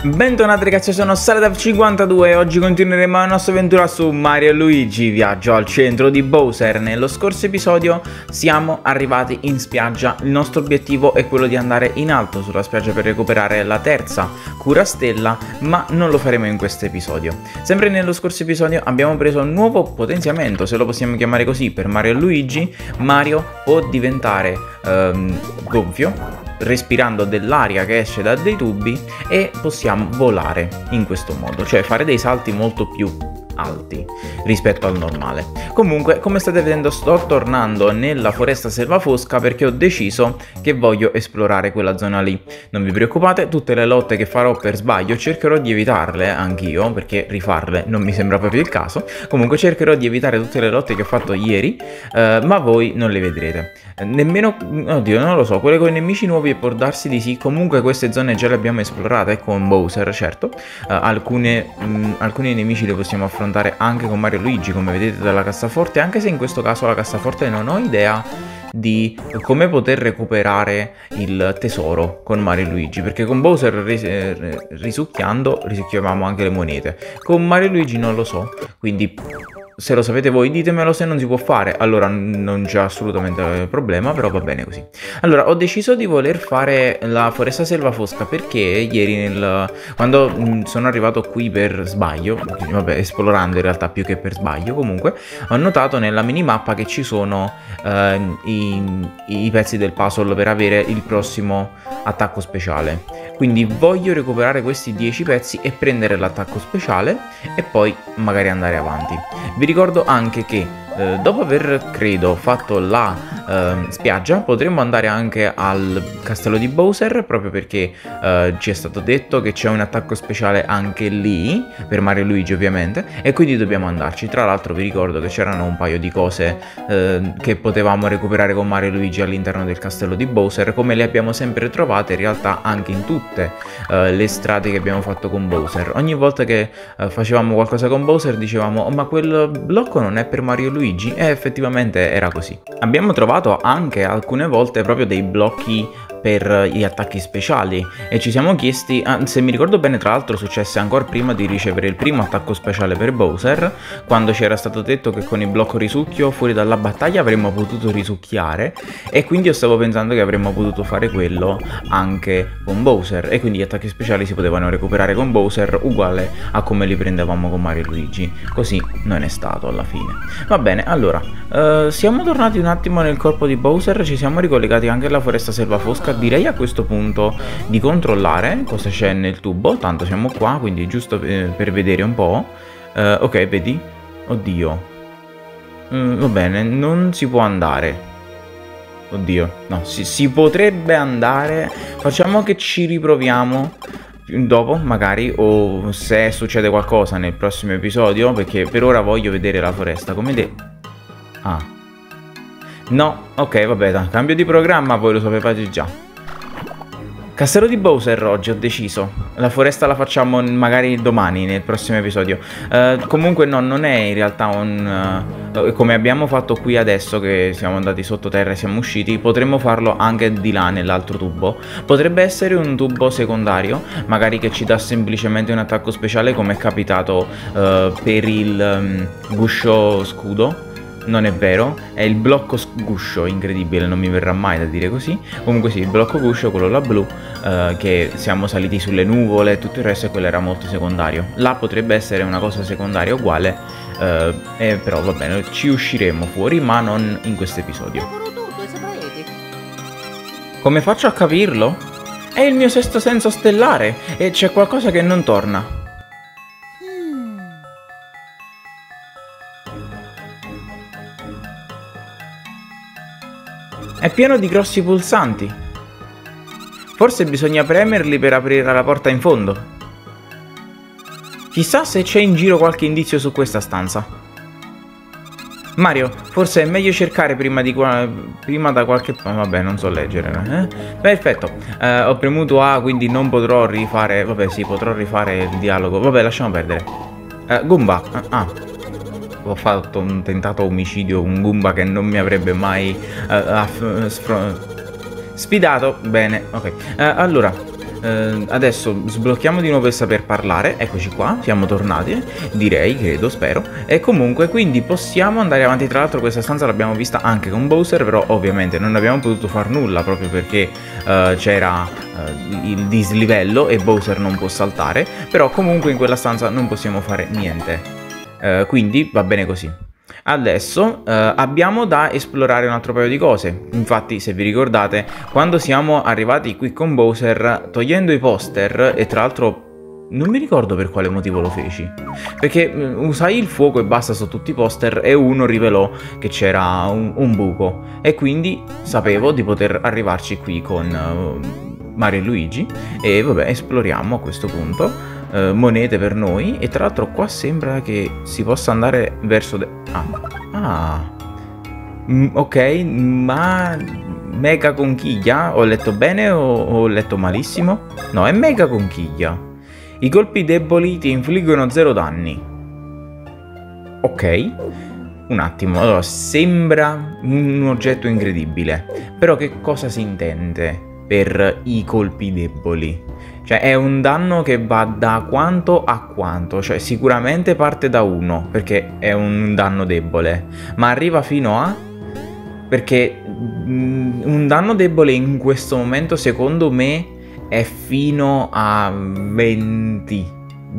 Bentornati ragazzi, sono Saladaf52 e oggi continueremo la nostra avventura su Mario e Luigi Viaggio al centro di Bowser. Nello scorso episodio siamo arrivati in spiaggia. Il nostro obiettivo è quello di andare in alto sulla spiaggia per recuperare la terza cura stella, ma non lo faremo in questo episodio. Sempre nello scorso episodio abbiamo preso un nuovo potenziamento, se lo possiamo chiamare così, per Mario e Luigi. Mario può diventare gonfio, respirando dell'aria che esce da dei tubi, e possiamo volare in questo modo, cioè fare dei salti molto più alti rispetto al normale. Comunque, come state vedendo, sto tornando nella foresta selvafosca perché ho deciso che voglio esplorare quella zona lì. Non vi preoccupate, tutte le lotte che farò per sbaglio cercherò di evitarle anch'io, perché rifarle non mi sembra proprio il caso. Comunque cercherò di evitare tutte le lotte che ho fatto ieri, ma voi non le vedrete. Nemmeno, oddio, non lo so, quelle con i nemici nuovi può darsi di sì. Comunque queste zone già le abbiamo esplorate con Bowser, certo. Alcuni nemici li possiamo affrontare anche con Mario e Luigi, come vedete dalla cassaforte, anche se in questo caso la cassaforte non ho idea di come poter recuperare il tesoro con Mario e Luigi, perché con Bowser risucchiavamo anche le monete. Con Mario e Luigi non lo so, quindi se lo sapete voi ditemelo. Se non si può fare, allora non c'è assolutamente problema, però va bene così. Allora, ho deciso di voler fare la foresta selvafosca perché ieri quando sono arrivato qui per sbaglio, vabbè, esplorando in realtà più che per sbaglio, comunque ho notato nella minimappa che ci sono i pezzi del puzzle per avere il prossimo attacco speciale. Quindi voglio recuperare questi 10 pezzi e prendere l'attacco speciale e poi magari andare avanti. Vi ricordo anche che dopo aver, credo, fatto la spiaggia, potremmo andare anche al castello di Bowser, proprio perché ci è stato detto che c'è un attacco speciale anche lì, per Mario e Luigi ovviamente, e quindi dobbiamo andarci. Tra l'altro vi ricordo che c'erano un paio di cose che potevamo recuperare con Mario e Luigi all'interno del castello di Bowser, come le abbiamo sempre trovate in realtà anche in tutte le strade che abbiamo fatto con Bowser. Ogni volta che facevamo qualcosa con Bowser dicevamo: oh, ma quel blocco non è per Mario e Luigi? E effettivamente era così. Abbiamo trovato anche alcune volte proprio dei blocchi per gli attacchi speciali e ci siamo chiesti, se mi ricordo bene, tra l'altro successe ancora prima di ricevere il primo attacco speciale per Bowser, quando ci era stato detto che con il blocco risucchio fuori dalla battaglia avremmo potuto risucchiare, e quindi io stavo pensando che avremmo potuto fare quello anche con Bowser, e quindi gli attacchi speciali si potevano recuperare con Bowser uguale a come li prendevamo con Mario e Luigi. Così non è stato alla fine. Va bene, allora siamo tornati un attimo nel corpo di Bowser, ci siamo ricollegati anche alla foresta selvafosca. Direi a questo punto di controllare cosa c'è nel tubo, tanto siamo qua, quindi giusto per vedere un po'. Ok, vedi? Oddio. Va bene, non si può andare. Oddio, no, si potrebbe andare. Facciamo che ci riproviamo dopo, magari, o se succede qualcosa nel prossimo episodio, perché per ora voglio vedere la foresta. Come no, ok, vabbè, cambio di programma, voi lo sapevate già. Castello di Bowser oggi ho deciso. La foresta la facciamo magari domani, nel prossimo episodio. Comunque no, non è in realtà come abbiamo fatto qui adesso, che siamo andati sottoterra e siamo usciti. Potremmo farlo anche di là, nell'altro tubo. Potrebbe essere un tubo secondario, magari che ci dà semplicemente un attacco speciale, come è capitato per il guscio scudo. Non è vero, è il blocco guscio, incredibile, non mi verrà mai da dire così. Comunque sì, il blocco guscio, quello là blu, che siamo saliti sulle nuvole e tutto il resto, e quello era molto secondario. Là potrebbe essere una cosa secondaria uguale, però va bene, ci usciremo fuori, ma non in questo episodio. Come faccio a capirlo? È il mio sesto senso stellare e c'è qualcosa che non torna. È pieno di grossi pulsanti. Forse bisogna premerli per aprire la porta in fondo. Chissà se c'è in giro qualche indizio su questa stanza. Mario, forse è meglio cercare prima da qualche... vabbè, non so leggere. Perfetto. Ho premuto A, quindi non potrò rifare... Vabbè, sì, potrò rifare il dialogo. Vabbè, lasciamo perdere. Goomba. Ho fatto un tentato omicidio, un Goomba che non mi avrebbe mai sfidato. Bene, ok. Allora, Adesso sblocchiamo di nuovo il saper parlare, eccoci qua, siamo tornati, direi, credo, spero. E comunque quindi possiamo andare avanti. Tra l'altro questa stanza l'abbiamo vista anche con Bowser, però ovviamente non abbiamo potuto far nulla proprio perché c'era il dislivello e Bowser non può saltare. Però comunque in quella stanza non possiamo fare niente, quindi va bene così. Adesso abbiamo da esplorare un altro paio di cose. Infatti, se vi ricordate, quando siamo arrivati qui con Bowser, togliendo i poster, e tra l'altro non mi ricordo per quale motivo lo feci, perché usai il fuoco e basta su tutti i poster e uno rivelò che c'era un buco e quindi sapevo di poter arrivarci qui con Mario e Luigi. E vabbè, esploriamo a questo punto. Monete per noi. E tra l'altro qua sembra che si possa andare verso ok, ma mega conchiglia? Ho letto bene o ho letto malissimo? No, è mega conchiglia. I colpi deboli ti infliggono 0 danni. Ok, un attimo. Allora, sembra un oggetto incredibile, però che cosa si intende per i colpi deboli? Cioè è un danno che va da quanto a quanto? Cioè sicuramente parte da 1 perché è un danno debole, ma arriva fino a... Perché un danno debole in questo momento secondo me è fino a 20,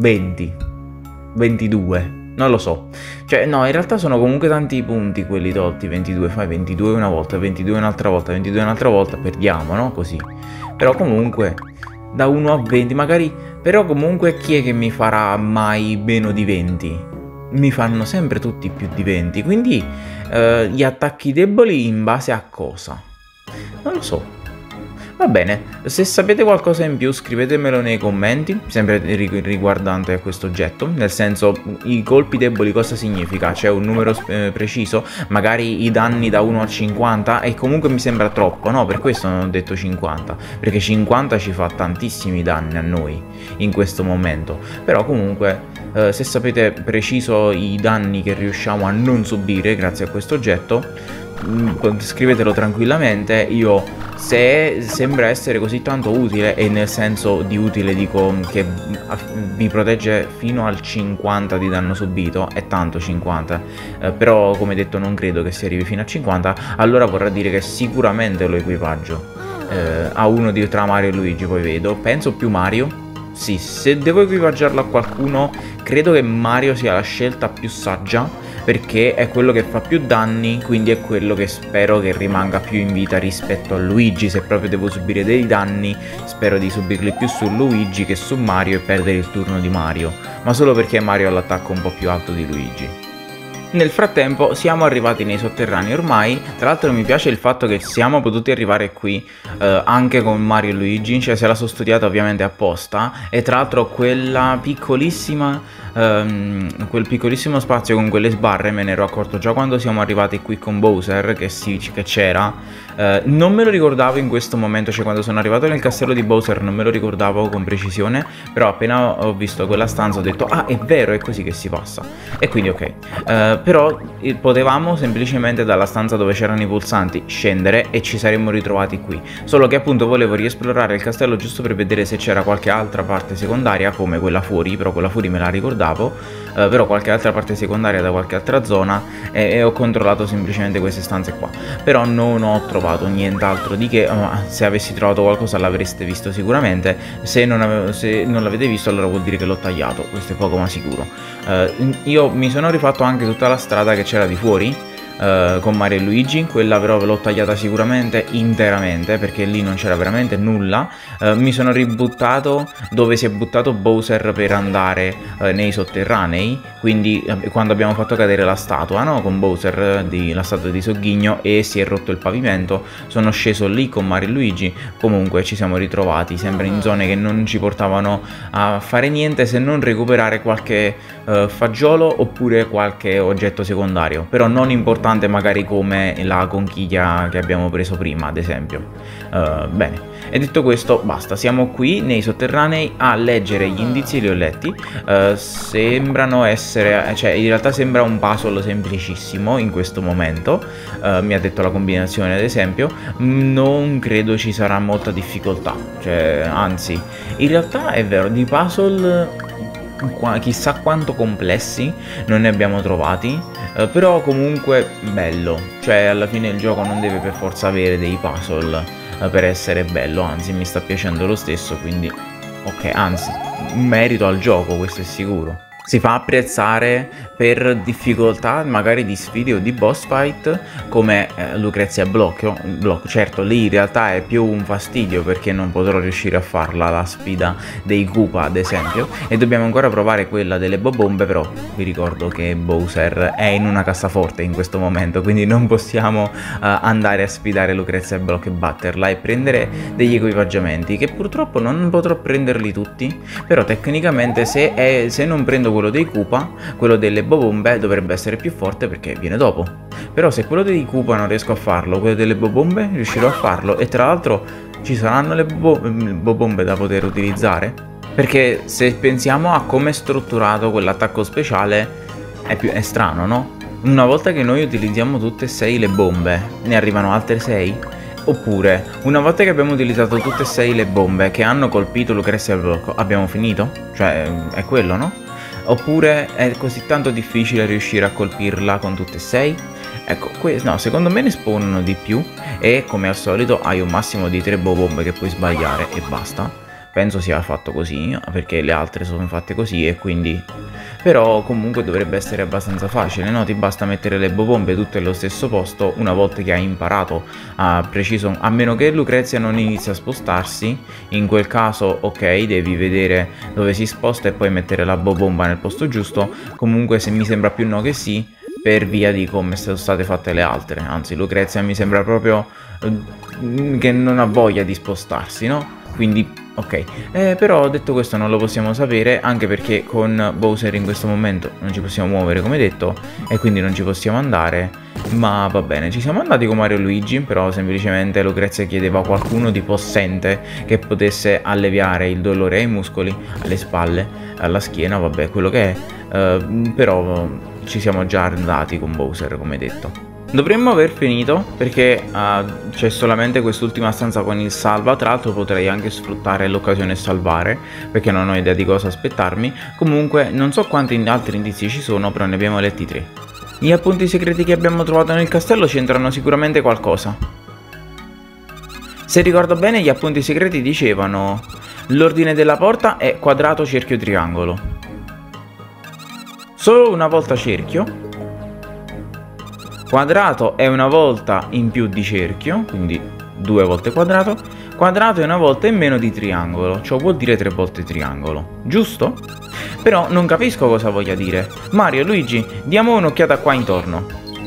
22, non lo so. Cioè no, in realtà sono comunque tanti i punti quelli tolti. 22, fai 22 una volta, 22 un'altra volta, 22 un'altra volta, perdiamo, no? Così. Però comunque... da 1 a 20 magari, però comunque chi è che mi farà mai meno di 20? Mi fanno sempre tutti più di 20, quindi gli attacchi deboli in base a cosa? Non lo so. Va bene, se sapete qualcosa in più scrivetemelo nei commenti, sempre riguardante a questo oggetto, nel senso i colpi deboli cosa significa? C'è un numero preciso? Magari i danni da 1 a 50 e comunque mi sembra troppo, no? Per questo non ho detto 50, perché 50 ci fa tantissimi danni a noi in questo momento, però comunque se sapete preciso i danni che riusciamo a non subire grazie a questo oggetto, scrivetelo tranquillamente. Io, se sembra essere così tanto utile, e nel senso di utile dico che vi protegge fino al 50 di danno subito, è tanto 50, però come detto non credo che si arrivi fino a 50, allora vorrà dire che sicuramente lo equipaggio a uno tra Mario e Luigi. Poi vedo, penso più Mario. Sì, se devo equipaggiarlo a qualcuno credo che Mario sia la scelta più saggia, perché è quello che fa più danni, quindi è quello che spero che rimanga più in vita rispetto a Luigi. Se proprio devo subire dei danni, spero di subirli più su Luigi che su Mario e perdere il turno di Mario, ma solo perché Mario ha l'attacco un po' più alto di Luigi. Nel frattempo siamo arrivati nei sotterranei ormai. Tra l'altro mi piace il fatto che siamo potuti arrivare qui anche con Mario e Luigi, cioè se la sono studiata ovviamente apposta. E tra l'altro quella piccolissima quel piccolissimo spazio con quelle sbarre me ne ero accorto già quando siamo arrivati qui con Bowser, che c'era. Non me lo ricordavo in questo momento, cioè quando sono arrivato nel castello di Bowser non me lo ricordavo con precisione, però appena ho visto quella stanza ho detto ah, è vero, è così che si passa, e quindi ok. Però potevamo semplicemente dalla stanza dove c'erano i pulsanti scendere e ci saremmo ritrovati qui, solo che appunto volevo riesplorare il castello giusto per vedere se c'era qualche altra parte secondaria come quella fuori, però quella fuori me la ricordavo, però qualche altra parte secondaria da qualche altra zona, e ho controllato semplicemente queste stanze qua, però non ho trovato nient'altro di che. Se avessi trovato qualcosa l'avreste visto sicuramente, se non l'avete visto allora vuol dire che l'ho tagliato, questo è poco ma sicuro. Io mi sono rifatto anche tutta la strada che c'era di fuori con Mario e Luigi, quella però ve l'ho tagliata sicuramente interamente perché lì non c'era veramente nulla. Mi sono ributtato dove si è buttato Bowser per andare nei sotterranei, quindi quando abbiamo fatto cadere la statua, no? Con Bowser, la statua di Sogghigno, e si è rotto il pavimento, sono sceso lì con Mario e Luigi. Comunque ci siamo ritrovati sempre in zone che non ci portavano a fare niente se non recuperare qualche fagiolo oppure qualche oggetto secondario, però non importante importante magari come la conchiglia che abbiamo preso prima, ad esempio. Bene, e detto questo basta, siamo qui nei sotterranei a leggere gli indizi, li ho letti. Sembrano essere, cioè in realtà sembra un puzzle semplicissimo in questo momento. Mi ha detto la combinazione, ad esempio. Non credo ci sarà molta difficoltà, cioè anzi, in realtà è vero, di puzzle chissà quanto complessi non ne abbiamo trovati, però comunque bello, cioè alla fine il gioco non deve per forza avere dei puzzle per essere bello, anzi mi sta piacendo lo stesso, quindi ok, anzi, un merito al gioco, questo è sicuro. Si fa apprezzare per difficoltà magari di sfide o di boss fight come Lucrezia Blocco. Certo, lì in realtà è più un fastidio perché non potrò riuscire a farla la sfida dei Koopa ad esempio, e dobbiamo ancora provare quella delle Bobombe, però vi ricordo che Bowser è in una cassaforte in questo momento, quindi non possiamo andare a sfidare Lucrezia Blocco e batterla e prendere degli equipaggiamenti che purtroppo non potrò prenderli tutti, però tecnicamente se non prendo quello dei Koopa, quello delle Bobombe dovrebbe essere più forte perché viene dopo. Però se quello dei Koopa non riesco a farlo, quello delle Bobombe riuscirò a farlo, e tra l'altro ci saranno le Bobombe da poter utilizzare, perché se pensiamo a come è strutturato quell'attacco speciale è strano, no? Una volta che noi utilizziamo tutte e 6 le bombe, ne arrivano altre 6? Oppure, una volta che abbiamo utilizzato tutte e 6 le bombe che hanno colpito Lucrezia Blocco, abbiamo finito? Cioè, è quello, no? Oppure è così tanto difficile riuscire a colpirla con tutte e 6? Ecco, no, secondo me ne spawnano di più e come al solito hai un massimo di 3 bombe che puoi sbagliare e basta. Penso sia fatto così, perché le altre sono fatte così e quindi... Però comunque dovrebbe essere abbastanza facile, no? Ti basta mettere le bombe tutte allo stesso posto una volta che hai imparato a preciso... A meno che Lucrezia non inizia a spostarsi, in quel caso ok, devi vedere dove si sposta e poi mettere la bomba nel posto giusto. Comunque se mi sembra più no che sì, per via di come sono state fatte le altre. Anzi, Lucrezia mi sembra proprio che non ha voglia di spostarsi, no? Quindi, ok. Però detto questo non lo possiamo sapere, anche perché con Bowser in questo momento non ci possiamo muovere come detto, e quindi non ci possiamo andare. Ma va bene, ci siamo andati con Mario e Luigi, però semplicemente Lucrezia chiedeva a qualcuno di possente che potesse alleviare il dolore ai muscoli, alle spalle, alla schiena, vabbè, quello che è. Però ci siamo già andati con Bowser, come detto. Dovremmo aver finito perché c'è solamente quest'ultima stanza con il salva. Tra l'altro potrei anche sfruttare l'occasione e salvare, perché non ho idea di cosa aspettarmi. Comunque non so quanti altri indizi ci sono, però ne abbiamo letti 3. Gli appunti segreti che abbiamo trovato nel castello c'entrano sicuramente qualcosa. Se ricordo bene, gli appunti segreti dicevano: l'ordine della porta è quadrato, cerchio, triangolo. Solo una volta cerchio, quadrato è una volta in più di cerchio, quindi 2 volte quadrato, quadrato è una volta in meno di triangolo, ciò vuol dire 3 volte triangolo, giusto? Però non capisco cosa voglia dire. Mario e Luigi, diamo un'occhiata qua intorno.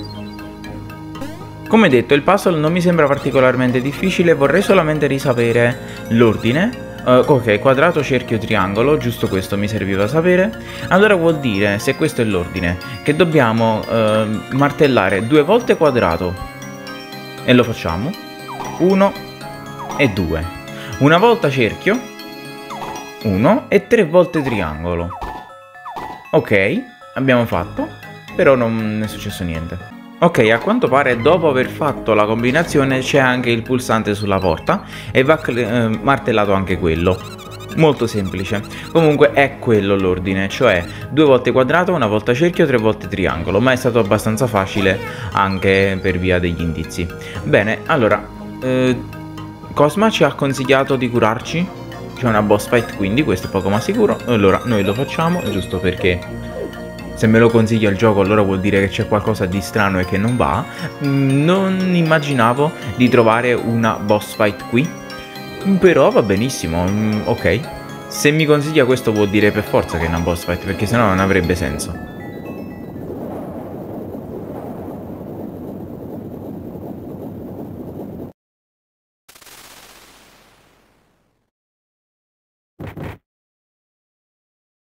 Come detto, il puzzle non mi sembra particolarmente difficile, vorrei solamente risapere l'ordine. Ok, quadrato, cerchio, triangolo, giusto questo mi serviva sapere. Allora vuol dire, se questo è l'ordine, che dobbiamo martellare 2 volte quadrato. E lo facciamo. 1 e 2. Una volta cerchio. 1 e 3 volte triangolo. Ok, abbiamo fatto, però non è successo niente. Ok, a quanto pare dopo aver fatto la combinazione c'è anche il pulsante sulla porta e va martellato anche quello. Molto semplice. Comunque è quello l'ordine, cioè 2 volte quadrato, una volta cerchio, 3 volte triangolo, ma è stato abbastanza facile anche per via degli indizi. Bene, allora, Cosma ci ha consigliato di curarci, c'è una boss fight quindi, questo è poco ma sicuro, allora noi lo facciamo, giusto perché... Se me lo consiglia il gioco allora vuol dire che c'è qualcosa di strano e che non va. Non immaginavo di trovare una boss fight qui, però va benissimo, ok. Se mi consiglia questo vuol dire per forza che è una boss fight, perché sennò non avrebbe senso.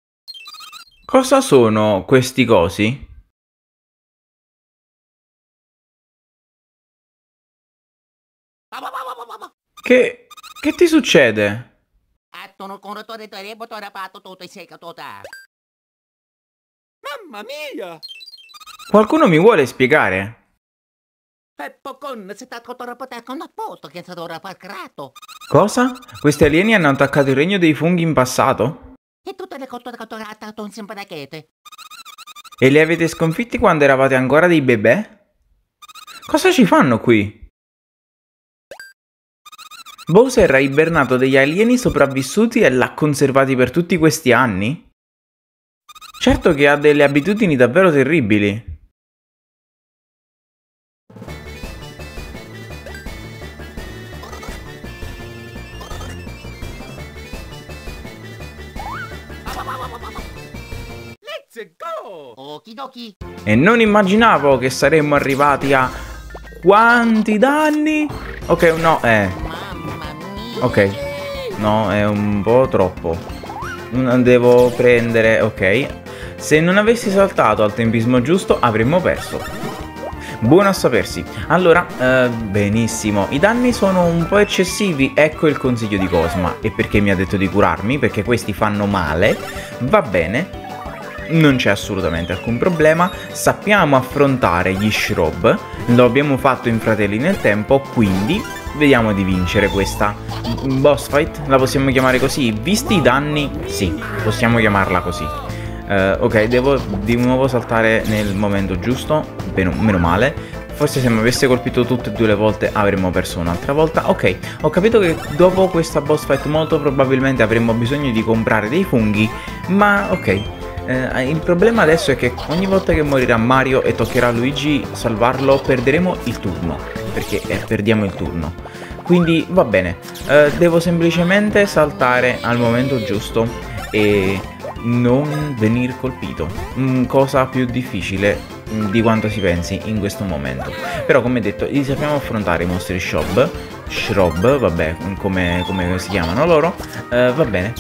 Cosa sono questi cosi? Che ti succede? Mamma mia! Qualcuno mi vuole spiegare? Cosa? Questi alieni hanno attaccato il regno dei funghi in passato? E li avete sconfitti quando eravate ancora dei bebè? Cosa ci fanno qui? Bowser ha ibernato degli alieni sopravvissuti e l'ha conservati per tutti questi anni? Certo che ha delle abitudini davvero terribili. Let's go! Okidoki. E non immaginavo che saremmo arrivati a... Quanti danni? Ok, no, Mamma mia. ok. No, è un po' troppo. Non devo prendere... Ok. Se non avessi saltato al tempismo giusto avremmo perso. Buono a sapersi. Allora, benissimo. I danni sono un po' eccessivi. Ecco il consiglio di Cosma. E perché mi ha detto di curarmi? Perché questi fanno male. Va bene. Non c'è assolutamente alcun problema. Sappiamo affrontare gli Shrob. Lo abbiamo fatto in Fratelli nel Tempo. Quindi vediamo di vincere questa boss fight. La possiamo chiamare così? Visti i danni, sì, possiamo chiamarla così. Ok, devo di nuovo saltare nel momento giusto. Meno male. Forse se mi avesse colpito tutte e due le volte avremmo perso un'altra volta. Ok, ho capito che dopo questa boss fight molto probabilmente avremmo bisogno di comprare dei funghi. Ma ok, il problema adesso è che ogni volta che morirà Mario e toccherà a Luigi salvarlo perderemo il turno. Perché perdiamo il turno. Quindi va bene, devo semplicemente saltare al momento giusto e non venir colpito. Cosa più difficile di quanto si pensi in questo momento. Però come detto, li sappiamo affrontare i mostri Shrob, vabbè, come si chiamano loro. Va bene.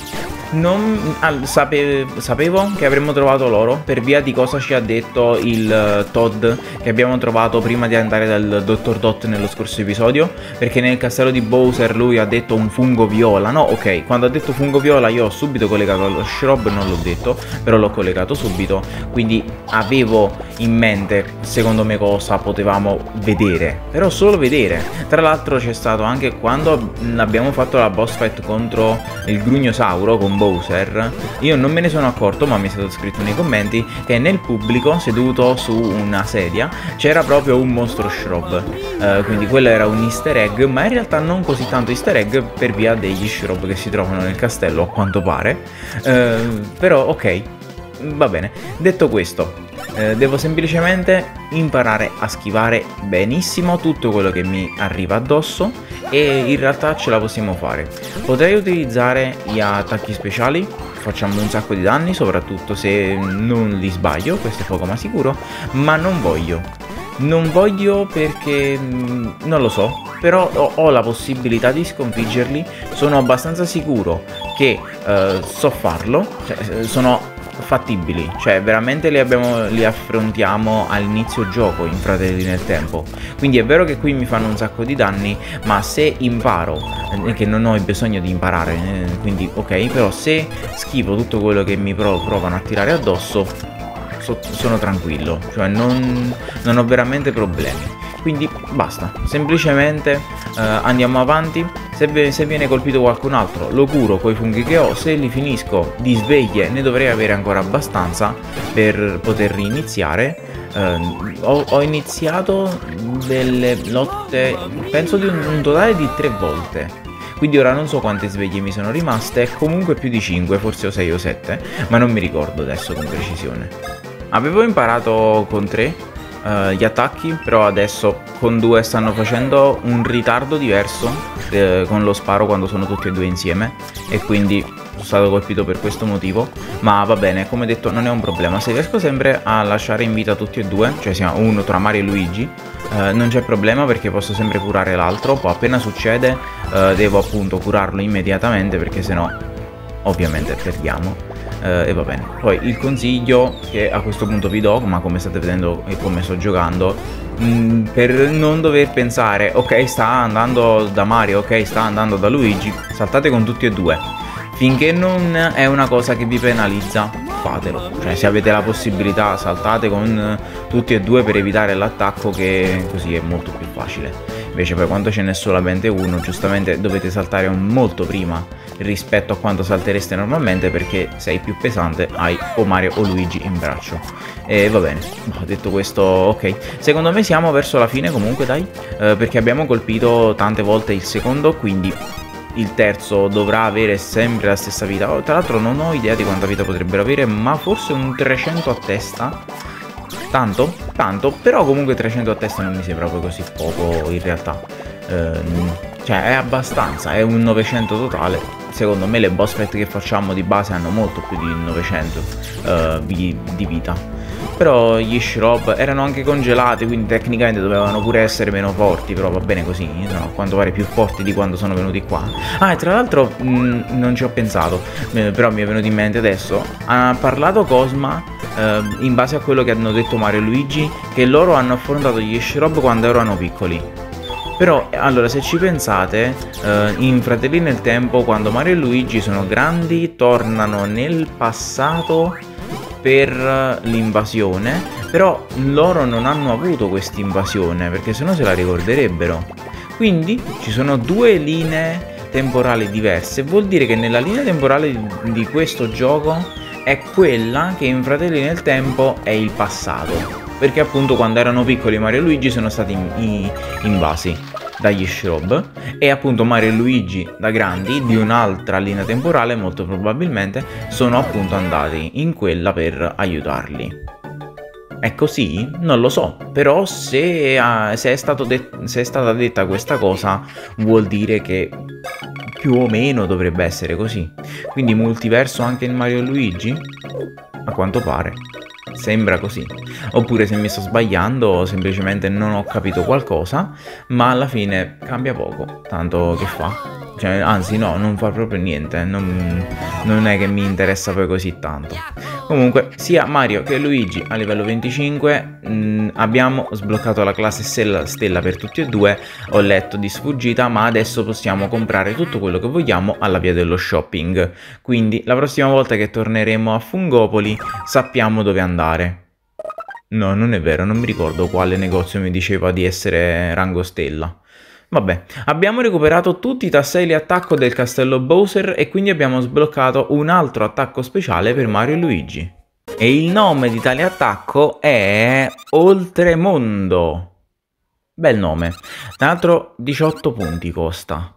Sapevo che avremmo trovato l'oro per via di cosa ci ha detto il Todd che abbiamo trovato prima di andare dal Dottor Dot nello scorso episodio, perché nel castello di Bowser lui ha detto un fungo viola, no? Ok, quando ha detto fungo viola io ho subito collegato allo Shrob, non l'ho detto, però l'ho collegato subito, quindi avevo in mente secondo me cosa potevamo vedere, però solo vedere. Tra l'altro c'è stato anche quando abbiamo fatto la boss fight contro il Grugnosauro con Bowser, io non me ne sono accorto, ma mi è stato scritto nei commenti che nel pubblico, seduto su una sedia, c'era proprio un mostro Shrob, quindi quello era un easter egg, ma in realtà non così tanto easter egg per via degli Shrob che si trovano nel castello a quanto pare. Però ok, va bene. Detto questo, devo semplicemente imparare a schivare benissimo tutto quello che mi arriva addosso e in realtà ce la possiamo fare. Potrei utilizzare gli attacchi speciali, facciamo un sacco di danni, soprattutto se non li sbaglio, questo è poco ma sicuro, ma non voglio. Non voglio perché non lo so, però ho la possibilità di sconfiggerli, sono abbastanza sicuro che so farlo, cioè, sono fattibili, cioè veramente li affrontiamo all'inizio gioco in Fratelli nel Tempo, quindi è vero che qui mi fanno un sacco di danni, ma se imparo, che non ho bisogno di imparare, quindi ok, però se schivo tutto quello che mi provano a tirare addosso, sono tranquillo, cioè non ho veramente problemi. Quindi basta, semplicemente andiamo avanti. Se viene colpito qualcun altro lo curo coi funghi che ho. Se li finisco di sveglie ne dovrei avere ancora abbastanza per poter riniziare. Ho iniziato delle lotte, penso di un totale di 3 volte. Quindi ora non so quante sveglie mi sono rimaste, comunque più di 5, forse o 6 o 7, ma non mi ricordo adesso con precisione. Avevo imparato con 3 gli attacchi, però adesso con 2 stanno facendo un ritardo diverso con lo sparo quando sono tutti e 2 insieme, e quindi sono stato colpito per questo motivo, ma va bene, come detto non è un problema. Se riesco sempre a lasciare in vita tutti e 2, cioè sia uno tra Mario e Luigi, non c'è problema perché posso sempre curare l'altro, poi appena succede devo appunto curarlo immediatamente perché sennò ovviamente perdiamo. e va bene. Poi il consiglio che a questo punto vi do, ma come state vedendo e come sto giocando, per non dover pensare ok sta andando da Mario, ok sta andando da Luigi, saltate con tutti e due. Finché non è una cosa che vi penalizza, fatelo. Cioè, se avete la possibilità, saltate con tutti e due per evitare l'attacco, che così è molto più facile. Invece poi quando ce n'è solamente uno, giustamente dovete saltare molto prima rispetto a quanto saltereste normalmente, perché sei più pesante, hai o Mario o Luigi in braccio. E va bene, detto questo, ok. Secondo me siamo verso la fine comunque, dai, perché abbiamo colpito tante volte il secondo, quindi il terzo dovrà avere sempre la stessa vita. Tra l'altro non ho idea di quanta vita potrebbero avere, ma forse un 300 a testa. Tanto? Tanto, però comunque 300 a testa non mi sembra poi così poco in realtà. Cioè è abbastanza, è un 900 totale. Secondo me le boss fight che facciamo di base hanno molto più di 900 di vita. Però gli Shrob erano anche congelati, quindi tecnicamente dovevano pure essere meno forti, però va bene così, sono a quanto pare più forti di quando sono venuti qua. Ah, e tra l'altro non ci ho pensato, però mi è venuto in mente adesso. Ha parlato Cosma, in base a quello che hanno detto Mario e Luigi, che loro hanno affrontato gli Shrob quando erano piccoli. Però, allora, se ci pensate, in Fratelli nel Tempo, quando Mario e Luigi sono grandi, tornano nel passato per l'invasione, però loro non hanno avuto questa invasione, perché sennò se la ricorderebbero. Quindi ci sono due linee temporali diverse, vuol dire che nella linea temporale di questo gioco è quella che in Fratelli nel Tempo è il passato, perché appunto quando erano piccoli Mario e Luigi sono stati invasi dagli Shrob, e appunto Mario e Luigi da grandi di un'altra linea temporale molto probabilmente sono appunto andati in quella per aiutarli. È così? Non lo so, però se è stata detta questa cosa vuol dire che più o meno dovrebbe essere così. Quindi multiverso anche in Mario e Luigi? A quanto pare sembra così. Oppure se mi sto sbagliando, semplicemente non ho capito qualcosa, ma alla fine cambia poco, tanto che fa. Cioè, anzi no, non fa proprio niente, non è che mi interessa poi così tanto. Comunque, sia Mario che Luigi a livello 25, abbiamo sbloccato la classe stella per tutti e due, ho letto di sfuggita, ma adesso possiamo comprare tutto quello che vogliamo alla via dello shopping. Quindi la prossima volta che torneremo a Fungopoli sappiamo dove andare. No, non è vero, non mi ricordo quale negozio mi diceva di essere rango stella. Vabbè, abbiamo recuperato tutti i tasselli attacco del castello Bowser e quindi abbiamo sbloccato un altro attacco speciale per Mario e Luigi. E il nome di tale attacco è Oltremondo. Bel nome. Tra l'altro 18 punti costa.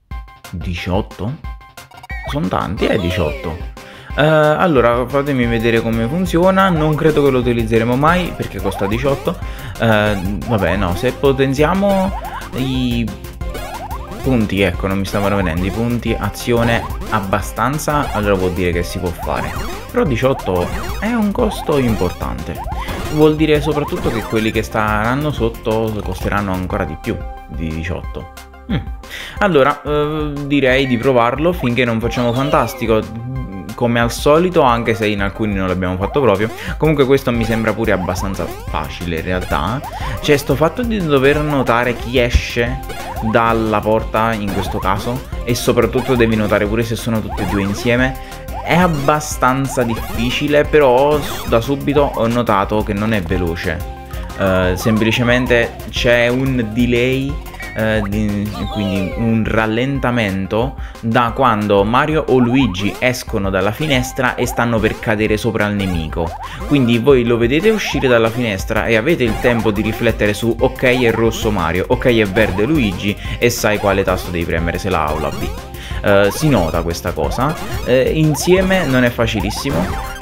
18? Sono tanti, 18. Allora, fatemi vedere come funziona. Non credo che lo utilizzeremo mai perché costa 18. Vabbè, no, se potenziamo i punti, ecco, non mi stavano venendo i punti azione abbastanza, allora vuol dire che si può fare. Però 18 è un costo importante. Vuol dire soprattutto che quelli che staranno sotto costeranno ancora di più di 18. Allora, direi di provarlo finché non facciamo fantastico, come al solito, anche se in alcuni non l'abbiamo fatto proprio. Comunque questo mi sembra pure abbastanza facile in realtà. C'è sto fatto di dover notare chi esce dalla porta in questo caso, e soprattutto devi notare pure se sono tutti e due insieme. È abbastanza difficile, però da subito ho notato che non è veloce. Semplicemente c'è un delay, quindi un rallentamento da quando Mario o Luigi escono dalla finestra e stanno per cadere sopra il nemico. Quindi voi lo vedete uscire dalla finestra e avete il tempo di riflettere su ok è rosso Mario, ok è verde Luigi, e sai quale tasto devi premere, se la A o la B. Si nota questa cosa, insieme non è facilissimo,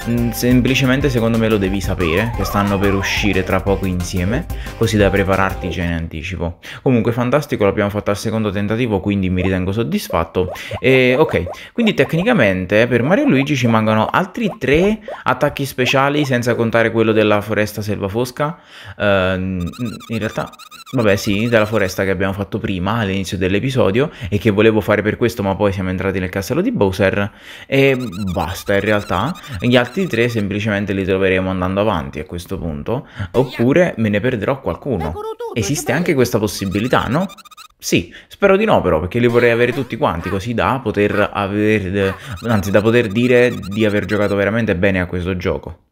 semplicemente secondo me lo devi sapere, che stanno per uscire tra poco insieme, così da prepararti già in anticipo. Comunque fantastico, l'abbiamo fatto al secondo tentativo, quindi mi ritengo soddisfatto. E ok, quindi tecnicamente per Mario e Luigi ci mancano altri 3 attacchi speciali, senza contare quello della foresta selva fosca. In realtà, vabbè sì, della foresta che abbiamo fatto prima all'inizio dell'episodio e che volevo fare per questo, ma poi siamo entrati nel castello di Bowser e basta in realtà. Gli altri 3 semplicemente li troveremo andando avanti a questo punto, oppure me ne perderò qualcuno. Esiste anche questa possibilità, no? Sì, spero di no però, perché li vorrei avere tutti quanti, così da poter da poter dire di aver giocato veramente bene a questo gioco.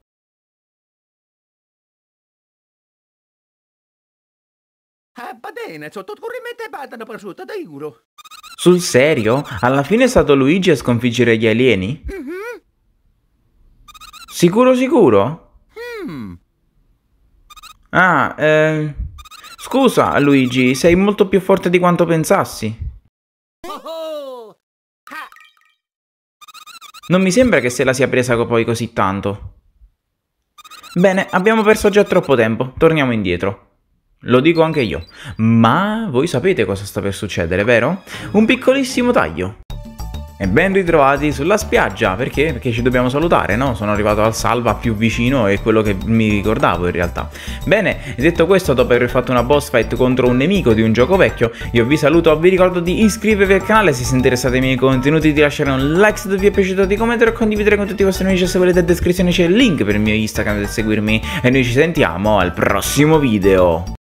Va bene, sotto corrimete badano prosciutto, da euro. Sul serio? Alla fine è stato Luigi a sconfiggere gli alieni? Sicuro sicuro? Ah, scusa Luigi, sei molto più forte di quanto pensassi. Oh, ah, Non mi sembra che se la sia presa poi così tanto. Bene, abbiamo perso già troppo tempo, torniamo indietro. Lo dico anche io, ma voi sapete cosa sta per succedere, vero? Un piccolissimo taglio. E ben ritrovati sulla spiaggia, perché? Perché ci dobbiamo salutare, no? Sono arrivato al salva più vicino, è quello che mi ricordavo in realtà. Bene, detto questo, dopo aver fatto una boss fight contro un nemico di un gioco vecchio, io vi saluto, vi ricordo di iscrivervi al canale se siete interessati ai miei contenuti, di lasciare un like se vi è piaciuto, di commentare e condividere con tutti i vostri amici, se volete in descrizione c'è il link per il mio Instagram per seguirmi, e noi ci sentiamo al prossimo video.